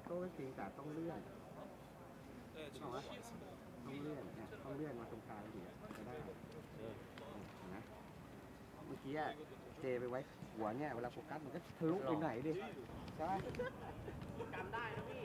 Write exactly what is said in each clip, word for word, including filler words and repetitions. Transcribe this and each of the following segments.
โต้ก็จริงแต่ต้องเลื่อนต้องว่าต้องเลื่อนเนี่ยต้องเลื่อนมาตรงกลางดีจะได้นะเมื่อกี้เจไปไว้หัวเนี่ยเวลาโฟกัสมันก็ทะลุไปไหนดิใช่ไหมจำได้นะพี่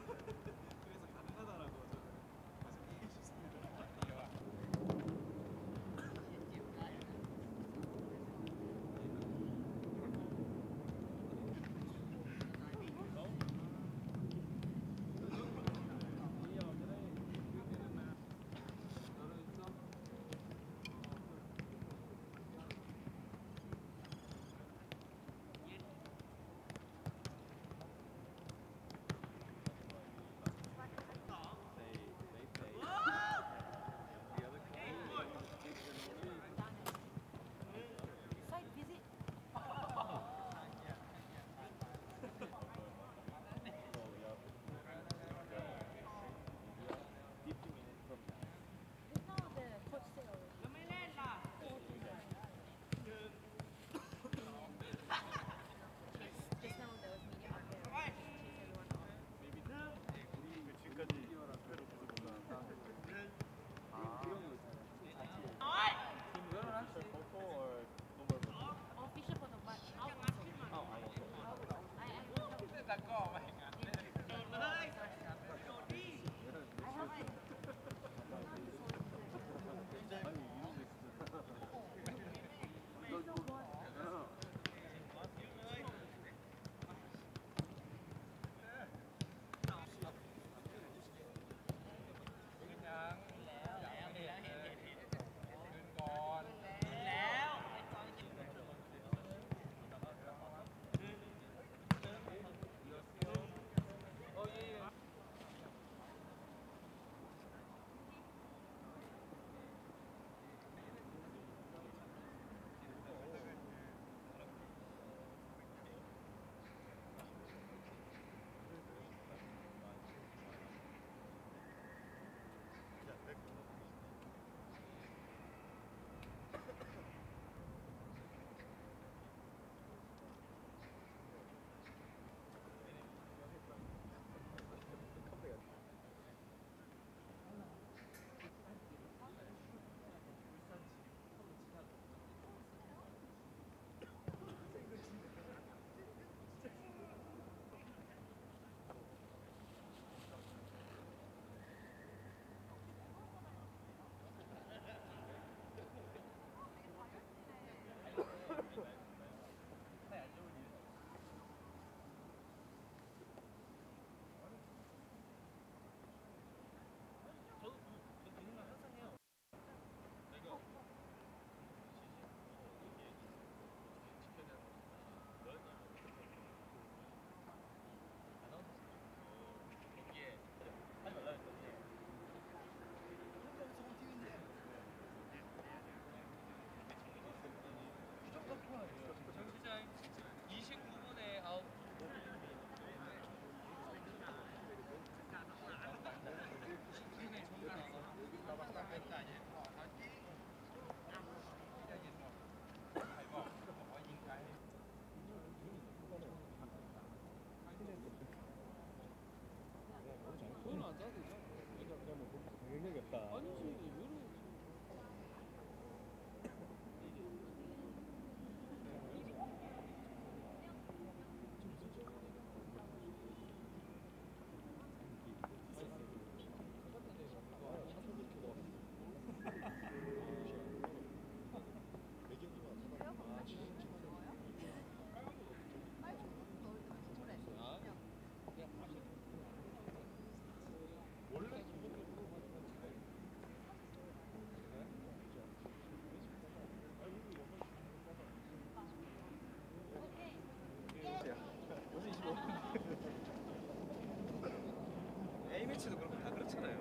A매치도 그렇고 다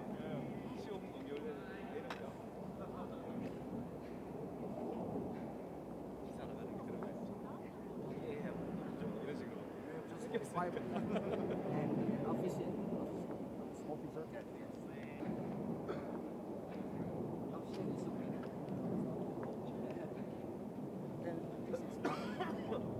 그렇잖아요. 십오 분 넘겨올려야 되는데요. 기사 나가는 게 들어가야지. 예, 좀 이런 식으로. and official officer official is okay then this is